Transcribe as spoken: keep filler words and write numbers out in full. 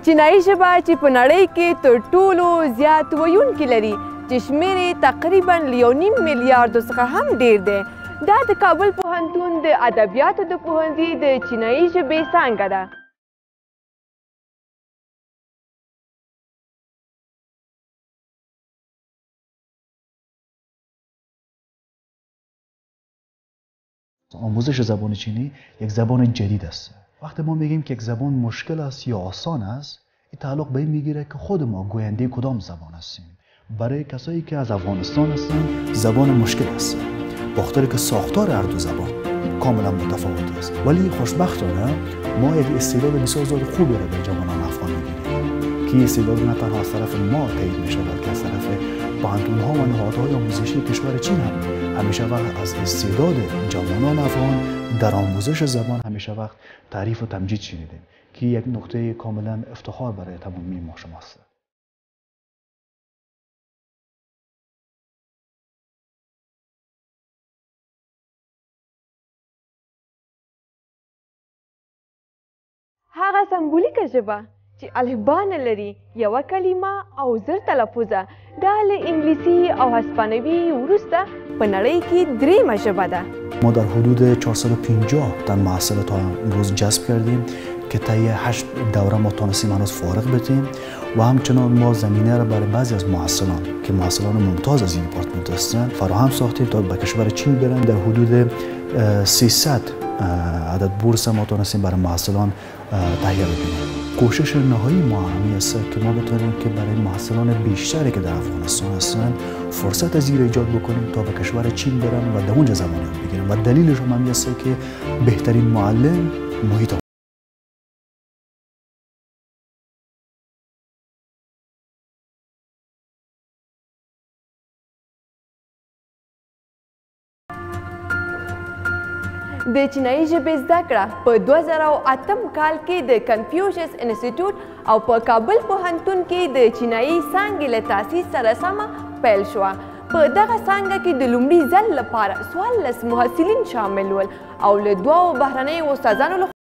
چینایي ژبه چې په نړۍ کې تر ټولو زیات ویونکي لري چې شمېر یې تقریبا له یو نیم میلیارډو څخه هم ډېر دی. دا د کابل پوهنتون د ادبیاتو د پوهنځي د چینایي ژبې څانګه ده. آموزش زبان چینی یک زبان جدید است. وقتی ما میگیم که یک زبان مشکل است یا آسان است، این تعلق به این میگیره که خود ما گوینده کدام زبان هستیم. برای کسایی که از افغانستان هستن زبان مشکل است، بخاطر که ساختار هر دو زبان کاملا متفاوت است. ولی خوشبختانه ما یک استعداد بسیار زیاد خوبی را به جوانان افغان میبینیم که استعداد نه تنها از طرف ما تایید میشه بلکه از طرف پوهنتون‌ها و نهادهای آموزشی کشور چین هم همیشه وقت از استعداد جوانان افغان در آموزش زبان همیشه وقت تعریف و تمجید شنیدیم که یک نقطه کاملا افتخار برای تمامی ما شماست. هغه سمبولیکه ژبه چې الفبا نه لري، یوه کلمه او زر تلفظه، دا له انګلیسي او هسپانوي وروسته په نړۍ کې دریمه ژبه ده. ما در حدود چهارصد و پنجاه تن محصل تا امروز جذب کردیم که طی هشت دوره ما تانستیم هنوز فارغ بتیم و همچنان ما زمینه را برای بعضی از محصلان که محصلان ممتاز از این دیپارتمنت هستند فراهم ساختیم تا به کشور چین برن. در حدود سیصد عدد بورس ما تانستیم برای محصلان تهیه بکنیم. کوشش نهایی ما همی است که ما بتونیم که برای محصلان بیشتری که در افغانستان هستند فرصت از این ایجاد بکنیم تا به کشور چین برن و در اونجا زبان یاد بگیرن و دلیلش هم همی است که بهترین معلم محیط د چینایي ژبې زده کړه په دوه زره او اتم کال کې د کنفیوشس انسټیټیوټ او په کابل پوهنتون کې د چینایي څانګې له تاسیس سره سمه پیل شوه. په دغه څانګه کې د لومړي ځل لپاره څوارلس محصلین شامل ول او له دوو بهرنیو استادانو